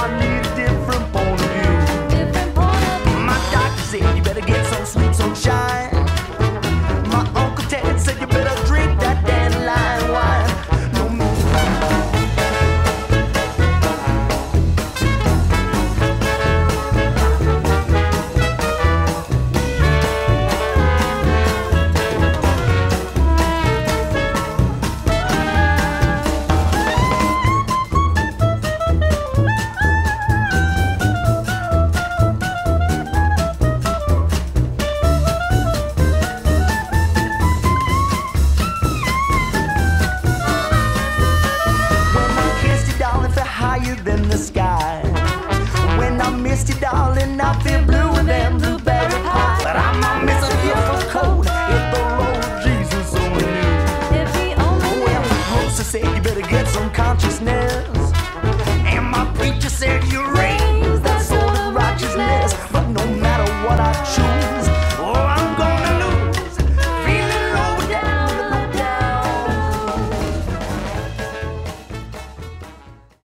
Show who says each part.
Speaker 1: I need a different point of view. My doctor said you better get some sweet sunshine. My Uncle Ted said you better drink that dandelion wine. No more. Higher than the sky. When I missed you, darling, I feel blue.